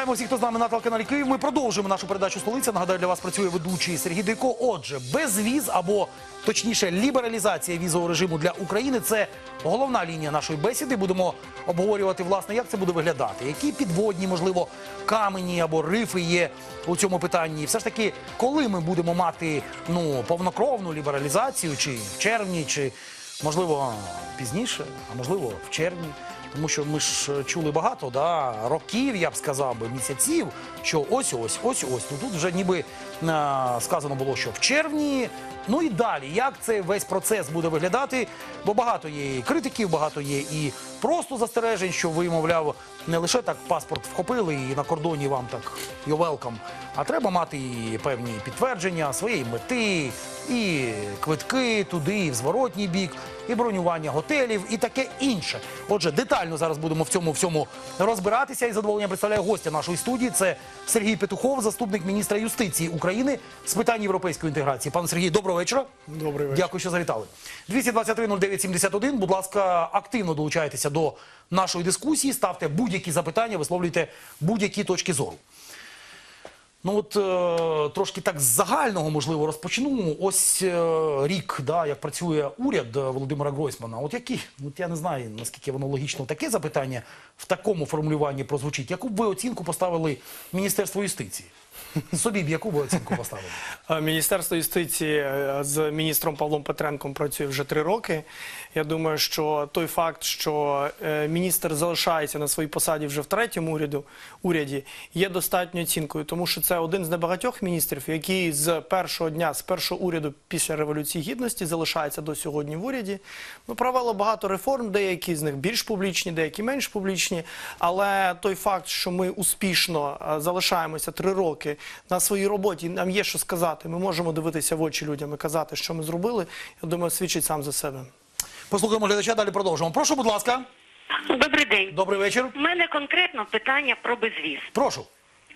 Вітаємо всіх, хто з нами на телеканалі Київ. Ми продовжуємо нашу передачу «Столиця». Нагадаю, для вас працює ведучий Сергій Дейко. Отже, безвіз або, точніше, лібералізація візового режиму для України – це головна лінія нашої бесіди. Будемо обговорювати, власне, як це буде виглядати, які підводні, можливо, камені або рифи є у цьому питанні. І все ж таки, коли ми будемо мати, повнокровну лібералізацію, чи в червні, чи, можливо, пізніше, а можливо, в червні. Тому що ми ж чули багато, років, я б сказав, місяців, що ось-ось. Ну тут вже ніби сказано було, що в червні, ну і далі, як цей весь процес буде виглядати, бо багато є і критиків, багато є і просто застережень, що ви, мовляв, не лише так паспорт вхопили і на кордоні вам так «you're welcome», а треба мати і певні підтвердження своєї мети, і квитки туди, і в зворотній бік, і бронювання готелів, і таке інше. Отже, детально зараз будемо в цьому розбиратися. І з задоволенням представляю гостя нашої студії. Це Сергій Петухов, заступник міністра юстиції України з питань європейської інтеграції. Пане Сергій, доброго вечора. Добрий вечір. Дякую, що завітали. 223-09-71. Будь ласка, активно долучайтеся до нашої дискусії, ставте будь-які запитання, висловлюйте будь-які точки зору. Ну от трошки так з загального, можливо, розпочну. Ось рік, як працює уряд Володимира Гройсмана. От які, я не знаю, наскільки воно логічно таке запитання в такому формулюванні прозвучить. Яку б ви оцінку поставили Міністерству юстиції? Собі б яку б оцінку поставили? Міністерство юстиції з міністром Павлом Петренком працює вже 3 роки. Я думаю, що той факт, що міністр залишається на своїй посаді вже в 3-му уряді, є достатньою оцінкою, тому що це один з небагатьох міністрів, який з першого дня, з першого уряду після Революції Гідності залишається до сьогодні в уряді. Провело багато реформ, деякі з них більш публічні, деякі менш публічні, але той факт, що ми успішно залишаємося 3 роки на своїй роботі, нам є що сказати, ми можемо дивитися в очі людям і казати, що ми зробили, я думаю, свідчить сам за себе. Послухаємо глядача, далі продовжимо. Прошу, будь ласка. Добрий день. Добрий вечір. У мене конкретно питання про безвіз. Прошу.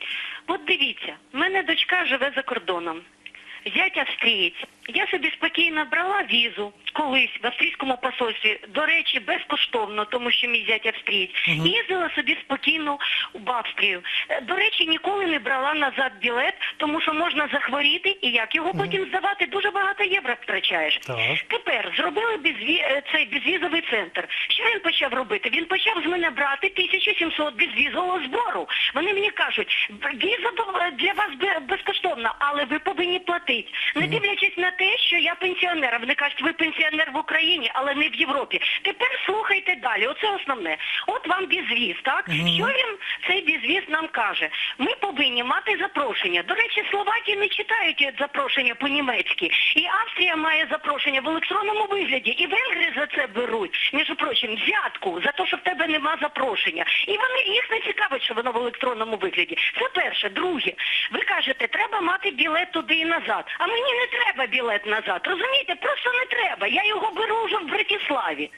От дивіться, в мене дочка живе за кордоном. Зять австрієць. Я собі спокійно брала візу колись в австрійському посольстві, до речі, безкоштовно, тому що мій зять австрієць. І їздила собі спокійно в Австрію. До речі, ніколи не брала назад білет, тому що можна захворіти, і як його потім здавати, дуже багато євро втрачаєш. Так. Тепер зробили цей безвізовий центр. Що він почав робити? Він почав з мене брати 1700 безвізового збору. Вони мені кажуть, віза для вас безкоштовна, але ви повинні платити. Не дивлячись на те, що я пенсіонер. Вони кажуть, ви пенсіонер в Україні, але не в Європі. Тепер слухайте далі. Оце основне. От вам безвіз, так? Що він, цей безвіз, нам каже? Ми повинні мати запрошення. До речі, Словаки не читають запрошення по-німецьки. І Австрія має запрошення в електронному вигляді. І венгри за це беруть, між прочим, взятку, за те, що в тебе нема запрошення. І їх не цікавить, що воно в електронному вигляді. Це перше. Друге, ви кажете, треба мати білет туди і назад. А мені не треба білет назад. Розумієте, просто не треба. Я його беру вже в Братиславі.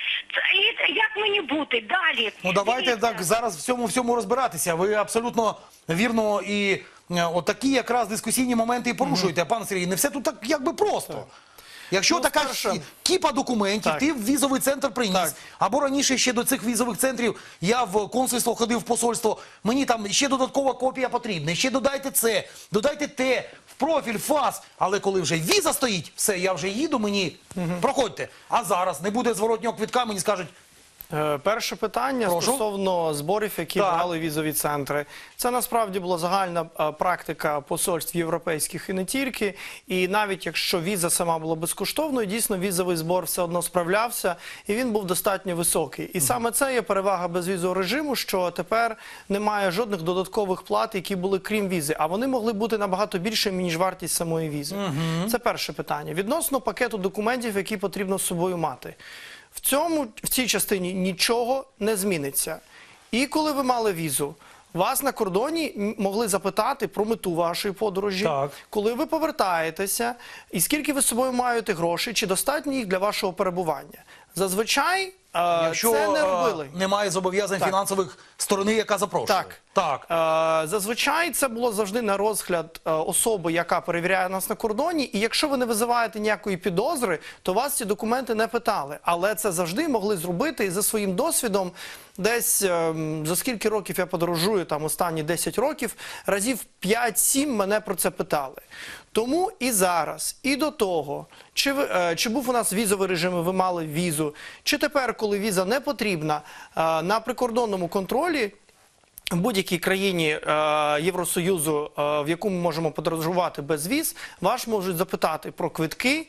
І як мені бути далі? Ну давайте так зараз в цьому розбиратися. Ви абсолютно вірно і отакі якраз дискусійні моменти і порушуєте, пане Сергій. Не все тут так якби просто. Якщо така кіпа документів, ти в візовий центр приніс, або раніше ще до цих візових центрів я в консульство ходив, в посольство, мені там ще додаткова копія потрібна, ще додайте це, додайте те, в профіль, фас, але коли вже віза стоїть, все, я вже їду, мені проходьте. А зараз не буде зворотнього квитка, мені скажуть, перше питання стосовно зборів, які брали візові центри. Це насправді була загальна практика посольств європейських і не тільки. І навіть якщо віза сама була безкоштовною, дійсно візовий збор все одно справлявся, і він був достатньо високий. І саме це є перевага безвізового режиму, що тепер немає жодних додаткових плат, які були крім візи. А вони могли бути набагато більшими, ніж вартість самої візи. Це перше питання. Відносно пакету документів, які потрібно з собою мати. В цій частині нічого не зміниться. І коли ви мали візу, вас на кордоні могли запитати про мету вашої подорожі, коли ви повертаєтеся, і скільки ви з собою маєте грошей, чи достатньо їх для вашого перебування. Зазвичай Якщо це не робили. немає зобов'язань Так. фінансових сторони, яка запрошує. Так. Зазвичай це було завжди на розгляд особи, яка перевіряє нас на кордоні. І якщо ви не визиваєте ніякої підозри, то вас ці документи не питали. Але це завжди могли зробити. І за своїм досвідом, десь за скільки років я подорожую, там останні 10 років, разів 5-7 мене про це питали. Тому і зараз, і до того, чи був у нас візовий режим, і ви мали візу, чи тепер, коли віза не потрібна, на прикордонному контролі в будь-якій країні Євросоюзу, в яку ми можемо подорожувати без віз, вас можуть запитати про квитки,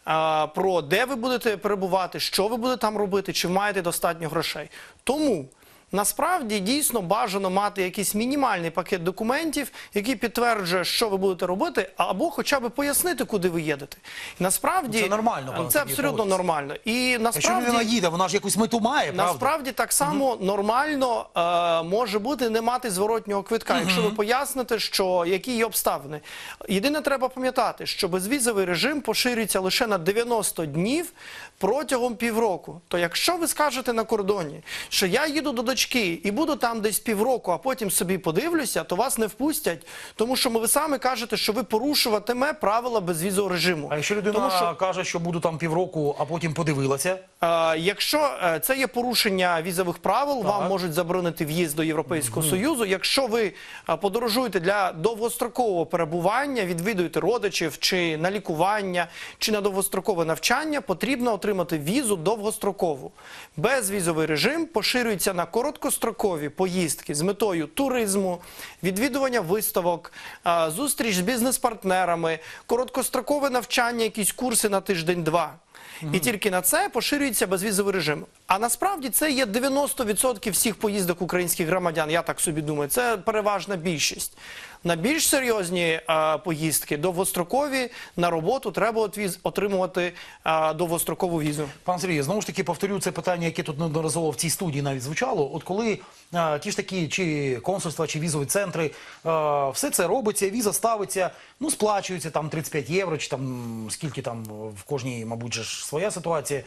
про де ви будете перебувати, що ви будете там робити, чи маєте достатньо грошей. Тому насправді дійсно бажано мати якийсь мінімальний пакет документів, який підтверджує, що ви будете робити, або хоча б пояснити, куди ви їдете. І насправді Це нормально. це абсолютно нормально. І Якщо насправді людина їде, вона ж якусь мету має, правда? насправді так само нормально може бути не мати зворотнього квитка, якщо ви поясните, що які є обставини. Єдине, треба пам'ятати, що безвізовий режим поширюється лише на 90 днів протягом півроку. То якщо ви скажете на кордоні, що я їду до дочки і буду там десь півроку, а потім собі подивлюся, то вас не впустять, тому що ви самі кажете, що ви порушуватиме правила безвізового режиму. А якщо людина каже, що буду там півроку, а потім подивилася? Якщо це є порушення візових правил, вам можуть заборонити в'їзд до Європейського Союзу. Якщо ви подорожуєте для довгострокового перебування, відвідуєте родичів, чи на лікування, чи на довгострокове навчання, потрібно отримати візу довгострокову. Безвізовий режим поширюється на короткострокові поїздки з метою туризму, відвідування виставок, зустріч з бізнес-партнерами, короткострокове навчання, якісь курси на тиждень-два. І тільки на це поширюється безвізовий режим. А насправді це є 90% всіх поїздок українських громадян, я так собі думаю. Це переважна більшість. На більш серйозні поїздки, довгострокові, на роботу треба отримувати довгострокову візу. Пан Сергій, знову ж таки повторю це питання, яке тут неодноразово в цій студії навіть звучало. От коли ті ж такі, чи консульства, чи візові центри, все це робиться, віза ставиться, ну сплачується там 35 євро, чи там скільки там в кожній, мабуть, же ж своя ситуація,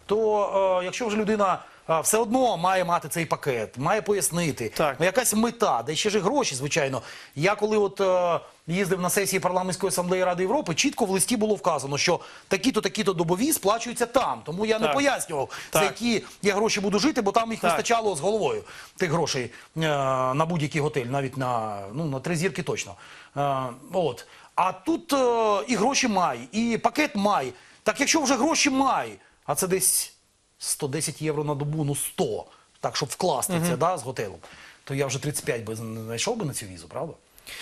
то якщо вже людина все одно має мати цей пакет, має пояснити, ну, якась мета, де ще ж і гроші, звичайно. Я коли от їздив на сесії Парламентської асамблеї Ради Європи, чітко в листі було вказано, що такі-то, такі-то добові сплачуються там. Тому я не пояснював, за які я гроші буду жити, бо там їх вистачало з головою, тих грошей на будь-який готель, навіть на 3 зірки точно. От. А тут і гроші має, і пакет має. Так якщо вже гроші має, а це десь 110 євро на добу, ну 100, так, щоб вкласти це, з готелем, то я вже 35 би знайшов би на цю візу, правда?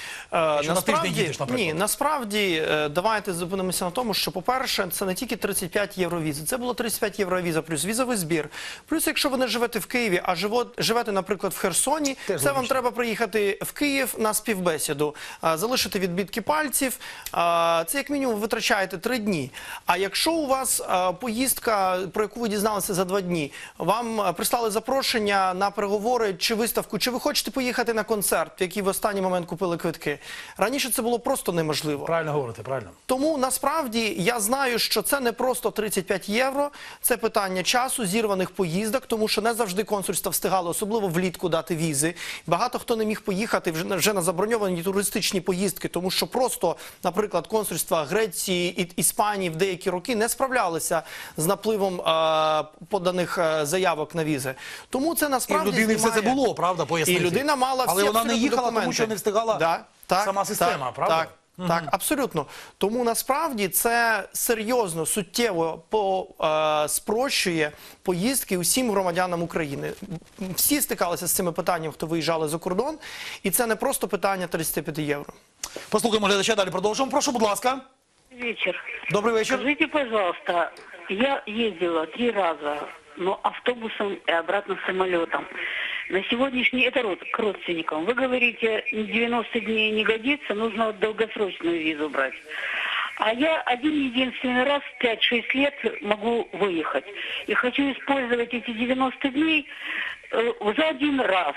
Насправді, давайте зупинимося на тому, що, по-перше, це не тільки 35 євро візи. Це було 35 євро віза плюс візовий збір. Плюс, якщо ви не живете в Києві, а живете, наприклад, в Херсоні, це вам треба приїхати в Київ на співбесіду, залишити відбитки пальців. Це, як мінімум, витрачаєте 3 дні. А якщо у вас поїздка, про яку ви дізналися за 2 дні, вам прислали запрошення на переговори чи виставку, чи ви хочете поїхати на концерт, в який в останній момент купили квитки. Раніше це було просто неможливо. Правильно говорите, правильно. Тому, насправді, я знаю, що це не просто 35 євро, це питання часу, зірваних поїздок, тому що не завжди консульства встигали, особливо влітку, дати візи. Багато хто не міг поїхати вже на заброньовані туристичні поїздки, тому що просто, наприклад, консульства Греції і Іспанії в деякі роки не справлялися з напливом поданих заявок на візи. Тому це насправді і в людини все це було, правда, пояснити. І людина мала всі але вона не їхала, документи. тому що не встигала сама система, правда? Так, абсолютно. Тому насправді це серйозно, суттєво спрощує поїздки усім громадянам України. Всі стикалися з цими питаннями, хто виїжджали за кордон, і це не просто питання 35 євро. Послухаємо глядача, далі продовжуємо. Прошу, будь ласка. Вечер. Добрый вечер. Скажите, пожалуйста, я ездила 3 раза, но автобусом и обратно самолетом. На сегодняшний, это к родственникам. Вы говорите, 90 дней не годится, нужно долгосрочную визу брать. А я один-единственный раз в 5-6 лет могу выехать. И хочу использовать эти 90 дней за один раз.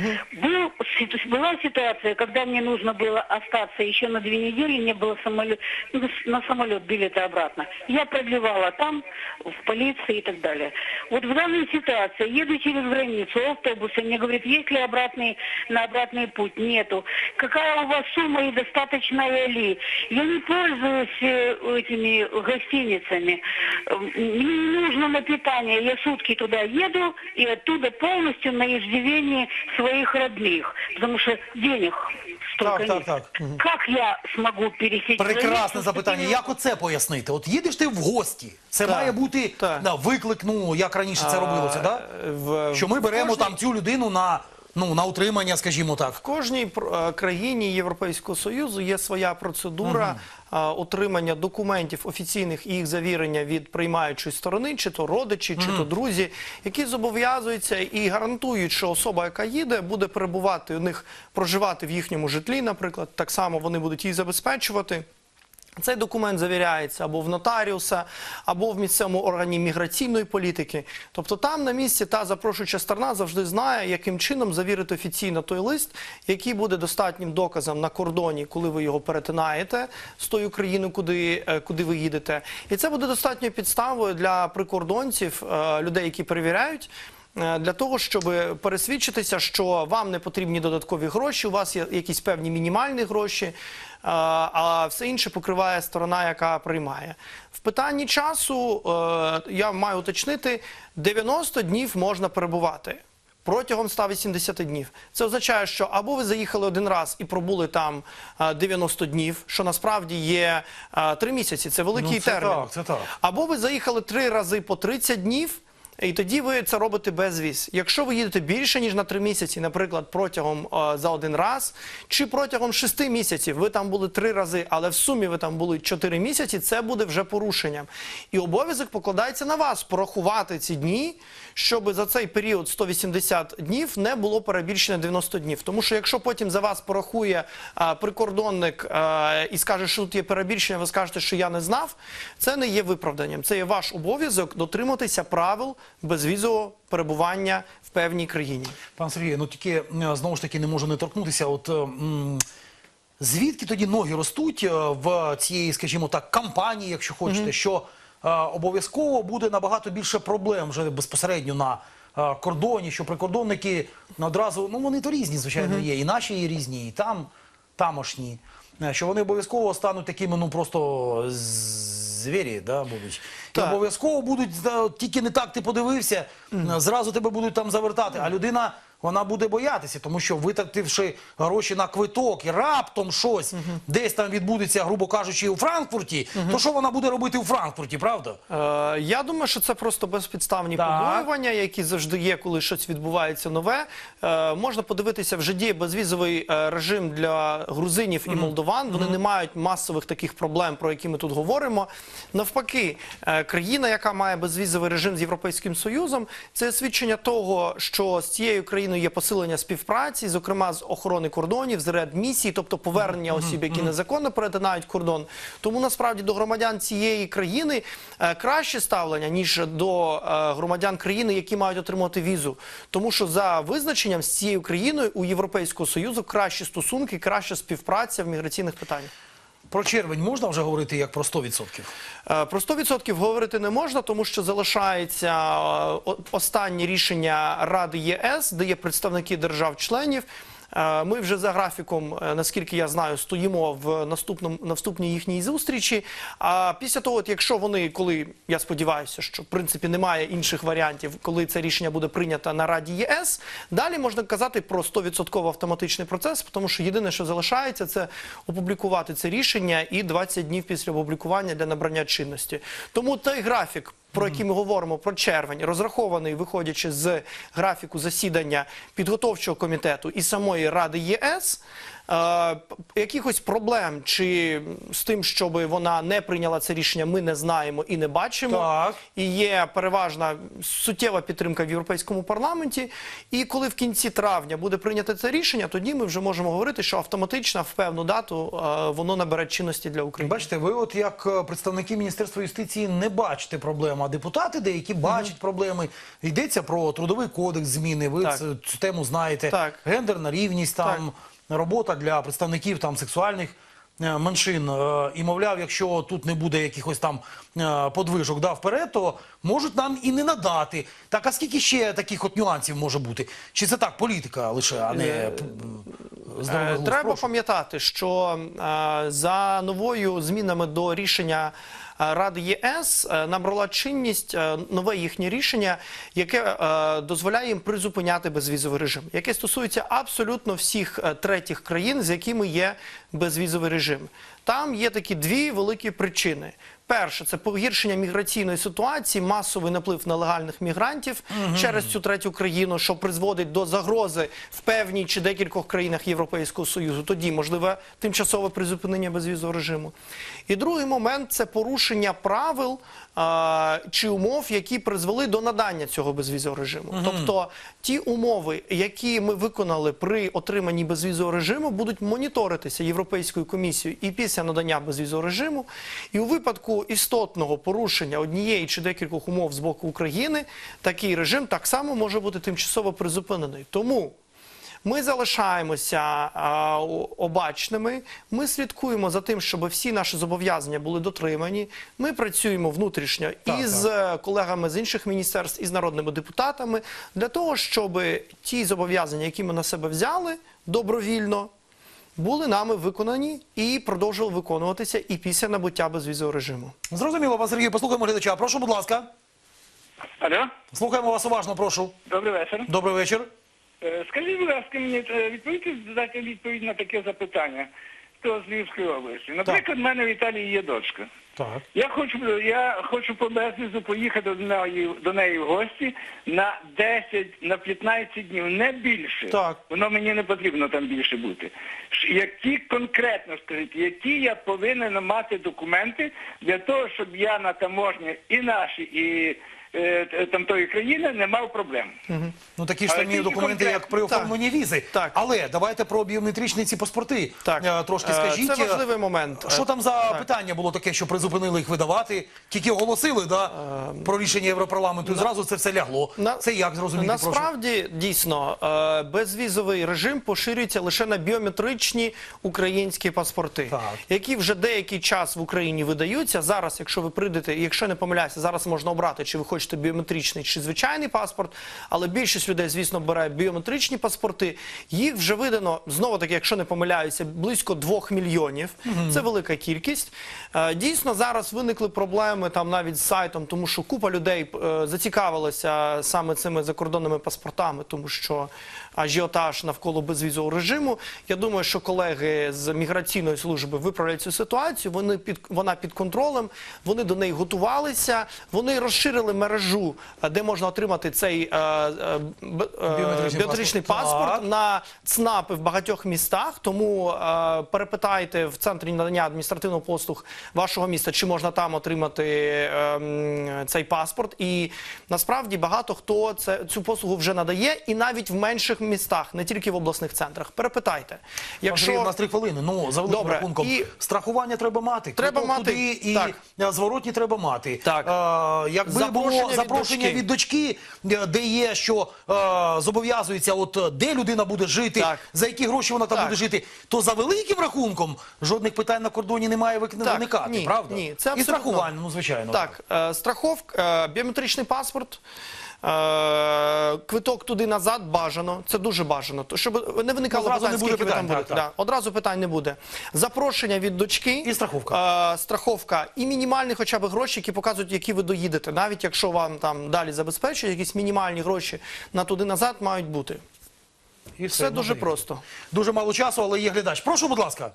Была ситуация, когда мне нужно было остаться еще на 2 недели, не было на самолет билета обратно. Я продлевала там, в полиции и так далее. Вот в данной ситуации, еду через границу автобусом, мне говорят, есть ли на обратный путь? Нету. Какая у вас сумма и достаточная ли? Я не пользуюсь этими гостиницами. Мне не нужно на питание. Я сутки туда еду и оттуда полностью на иждивении своих родных. Потому что денег столько нет. Как я смогу пересечь Прекрасне границу, запитання. щоб Як оце пояснити? От їдеш ти в гості, це має бути виклик, ну, як раніше це робилося, так? Що ми беремо там цю людину на утримання, скажімо так. В кожній країні Європейського Союзу є своя процедура отримання документів офіційних і їх завірення від приймаючої сторони, чи то родичі, чи то друзі, які зобов'язуються і гарантують, що особа, яка їде, буде перебувати у них, проживати в їхньому житлі, наприклад, так само вони будуть її забезпечувати. Цей документ завіряється або в нотаріуса, або в місцевому органі міграційної політики. Тобто там на місці та запрошуюча сторона завжди знає, яким чином завірити офіційно той лист, який буде достатнім доказом на кордоні, коли ви його перетинаєте з тою країною, куди ви їдете. І це буде достатньою підставою для прикордонців, людей, які перевіряють, для того, щоб пересвідчитися, що вам не потрібні додаткові гроші, у вас є якісь певні мінімальні гроші, а все інше покриває сторона, яка приймає. В питанні часу, я маю уточнити, 90 днів можна перебувати. Протягом 180 днів. Це означає, що або ви заїхали один раз і пробули там 90 днів, що насправді є 3 місяці, це великий термін. Це так. Або ви заїхали 3 рази по 30 днів, і тоді ви це робите без віз. Якщо ви їдете більше, ніж на 3 місяці, наприклад, протягом за один раз, чи протягом 6 місяців, ви там були 3 рази, але в сумі ви там були 4 місяці, це буде вже порушенням. І обов'язок покладається на вас порахувати ці дні, щоб за цей період 180 днів не було перебільшено 90 днів. Тому що якщо потім за вас порахує прикордонник і скаже, що тут є перебільшення, ви скажете, що я не знав, це не є виправданням. Це є ваш обов'язок дотриматися правил безвізового перебування в певній країні. Пан Сергій, ну тільки знову ж таки не можу не торкнутися. От звідки тоді ноги ростуть в цієї, скажімо так, кампанії, якщо хочете, що обов'язково буде набагато більше проблем вже безпосередньо на кордоні, що прикордонники одразу, ну вони то різні, звичайно, є, і наші є різні, і тамошні, що вони обов'язково стануть такими, ну просто звірі, да, будуть. І обов'язково будуть, тільки не так ти подивився, зразу тебе будуть там завертати, а людина, вона буде боятися, тому що витративши гроші на квиток і раптом щось десь там відбудеться, грубо кажучи, у Франкфурті, то що вона буде робити у Франкфурті, правда? Я думаю, що це просто безпідставні побоювання, які завжди є, коли щось відбувається нове. Можна подивитися, вже діє безвізовий режим для грузинів і молдован. Вони не мають масових таких проблем, про які ми тут говоримо. Навпаки, країна, яка має безвізовий режим з Європейським Союзом, це свідчення того, що з цією країною є посилення співпраці, зокрема з охорони кордонів, з реадмісії, тобто повернення осіб, які незаконно перетинають кордон. Тому насправді до громадян цієї країни краще ставлення, ніж до громадян країни, які мають отримати візу. Тому що за визначенням з цією країною у Європейського Союзу кращі стосунки, краща співпраця в міграційних питаннях. Про червень можна вже говорити як про 100%? Про 100% говорити не можна, тому що залишається останнє рішення Ради ЄС, де є представники держав-членів. Ми вже за графіком, наскільки я знаю, стоїмо в наступній їхній зустрічі. А після того, якщо вони, коли, я сподіваюся, що в принципі немає інших варіантів, коли це рішення буде прийнято на Раді ЄС, далі можна казати про 100% автоматичний процес, тому що єдине, що залишається, це опублікувати це рішення і 20 днів після опублікування для набрання чинності. Тому той графік, про який ми говоримо, про червень, розрахований, виходячи з графіку засідання підготовчого комітету і самої Ради ЄС, якихось проблем чи з тим, щоб вона не прийняла це рішення, ми не знаємо і не бачимо. Так. І є переважна суттєва підтримка в Європейському парламенті. І коли в кінці травня буде прийнято це рішення, тоді ми вже можемо говорити, що автоматично в певну дату воно набере чинності для України. Бачите, ви от як представники Міністерства юстиції не бачите проблем, а депутати деякі бачать проблеми. Йдеться про трудовий кодекс зміни, ви Так. цю тему знаєте. Так. Гендерна рівність, там, робота для представників там, сексуальних меншин. І, мовляв, якщо тут не буде якихось там подвижок вперед, то можуть нам і не надати. Так, а скільки ще таких от нюансів може бути? Чи це так, політика лише, а не здоровий глузд? Треба Прошу. пам'ятати, що за новою змінами до рішення Ради ЄС набрала чинність нове їхнє рішення, яке дозволяє їм призупиняти безвізовий режим, яке стосується абсолютно всіх третіх країн, з якими є безвізовий режим. Там є такі дві великі причини. Перше – це погіршення міграційної ситуації, масовий наплив нелегальних мігрантів через цю третю країну, що призводить до загрози в певній чи декількох країнах Європейського Союзу. Тоді можливе тимчасове призупинення безвізового режиму. І другий момент – це порушення правил чи умов, які призвели до надання цього безвізового режиму. Тобто ті умови, які ми виконали при отриманні безвізового режиму, будуть моніторитися Європейською комісією і після надання безвізового режиму. І у випадку істотного порушення однієї чи декількох умов з боку України, такий режим так само може бути тимчасово призупинений. Тому ми залишаємося обачними, ми слідкуємо за тим, щоб всі наші зобов'язання були дотримані. Ми працюємо внутрішньо із колегами з інших міністерств, і з народними депутатами, для того, щоб ті зобов'язання, які ми на себе взяли добровільно, були нами виконані і продовжували виконуватися і після набуття безвізового режиму. Зрозуміло, пан Сергій, послухаємо глядача. Прошу, будь ласка. Алло, Слухаємо вас уважно, прошу. добрий вечір. Добрий вечір. Скажіть, будь ласка, мені дати відповідь на таке запитання. Хто з Львівської області? Наприклад, в мене в Італії є дочка. Так. Я хочу по безвізу поїхати до неї в гості на 10, на 15 днів, не більше. Так. Воно мені не потрібно там більше бути. Які конкретно, скажіть, які я повинен мати документи для того, щоб я на таможні і наші, і тамтої країни не мав проблем. Ну такі ж Але самі тільки документи, як при конкретно. оформленні візи. Так. Але давайте про біометричні ці паспорти трошки Це скажіть. важливий момент. Що там за питання було таке, що призупинили їх видавати? Тільки оголосили про рішення Європарламенту, і зразу це все лягло. Це як зрозуміти? Прошу. Насправді, дійсно, безвізовий режим поширюється лише на біометричні українські паспорти, Так. які вже деякий час в Україні видаються. Зараз, якщо ви прийдете, якщо не помиляюся, зараз можна обрати, чи ви хочете біометричний чи звичайний паспорт, але більшість людей, звісно, бере біометричні паспорти. Їх вже видано, знову-таки, якщо не помиляюся, близько 2 мільйонів. Це велика кількість. Дійсно, зараз виникли проблеми там навіть з сайтом, тому що купа людей зацікавилася саме цими закордонними паспортами, тому що ажіотаж навколо безвізового режиму. Я думаю, що колеги з міграційної служби виправлять цю ситуацію, вона під контролем, вони до неї готувалися, вони розширили мережу, де можна отримати цей біометричний паспорт на ЦНАПи в багатьох містах, тому перепитайте в центрі надання адміністративних послуг вашого міста, чи можна там отримати цей паспорт. І насправді багато хто цю послугу вже надає, і навіть в менших містах, не тільки в обласних центрах. Перепитайте. Якщо у нас 3 хвилини, ну за великим рахунком, страхування треба мати, туди, і зворотні треба мати. Так. Якби було запрошення від дочки, де є, що зобов'язується, от де людина буде жити, за які гроші вона там буде жити, то за великим рахунком жодних питань на кордоні не має виникати, правда? Ні, це і страхування, ну звичайно. Так, страховка, біометричний паспорт, квиток туди-назад бажано, це дуже бажано, щоб не виникало питань, скільки ви там будете. Одразу питань не буде. Запрошення від дочки, і страховка. Страховка, і мінімальні хоча б гроші, які показують, які ви доїдете. Навіть якщо вам там далі забезпечують, якісь мінімальні гроші на туди-назад мають бути. І все дуже просто. Дуже мало часу, але є глядач. Прошу, будь ласка.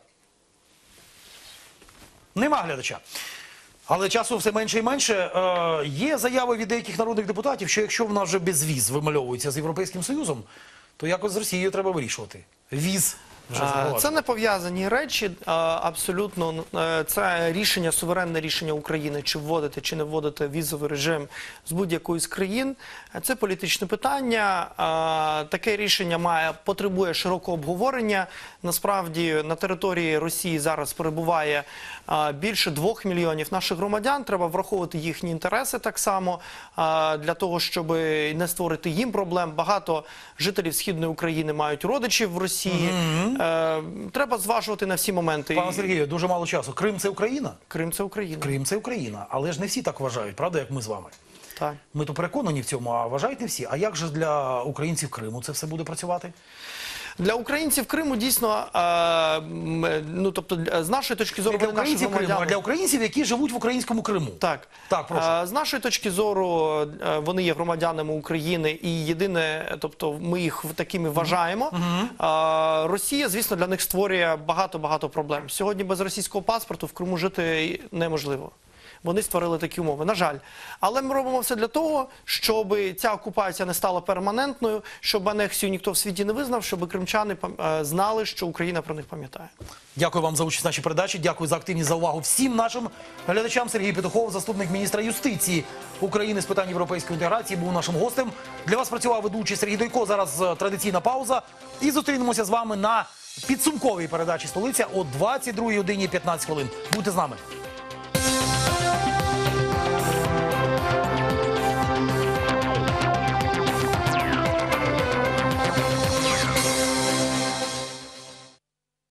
Нема глядача. Але часу все менше і менше. Є заяви від деяких народних депутатів, що якщо в нас вже безвіз вимальовується з Європейським Союзом, то якось з Росією треба вирішувати. Віз вже запроваджено. Це не пов'язані речі. Абсолютно це рішення, суверенне рішення України, чи вводити, чи не вводити візовий режим з будь-якої з країн. Це політичне питання. Таке рішення потребує широкого обговорення. Насправді на території Росії зараз перебуває більше 2 мільйонів наших громадян. Треба враховувати їхні інтереси так само, для того, щоб не створити їм проблем. Багато жителів Східної України мають родичів в Росії. Треба зважувати на всі моменти. Пане Сергію, дуже мало часу. Крим – це Україна? Крим – це Україна. Крим – це Україна. Але ж не всі так вважають, правда, як ми з вами? Так. Ми то переконані в цьому, а вважають не всі. А як же для українців Криму це все буде працювати? Для українців Криму дійсно, тобто з нашої точки зору, Не для вони наші українців Криму, а громадяни. для українців, які живуть в українському Криму. Так. Так, прошу. З нашої точки зору, вони є громадянами України, і єдине, тобто ми їх такими вважаємо. Росія, звісно, для них створює багато проблем. Сьогодні без російського паспорту в Криму жити неможливо. Вони створили такі умови, на жаль. Але ми робимо все для того, щоб ця окупація не стала перманентною, щоб анексію ніхто в світі не визнав, щоб кримчани знали, що Україна про них пам'ятає. Дякую вам за участь в нашій передачі, дякую за активність, за увагу всім нашим глядачам. Сергій Петухов, заступник міністра юстиції України з питань європейської інтеграції, був нашим гостем. Для вас працював ведучий Сергій Дойко. Зараз традиційна пауза. І зустрінемося з вами на підсумковій передачі «Столиця» о 22:15. Будьте з нами.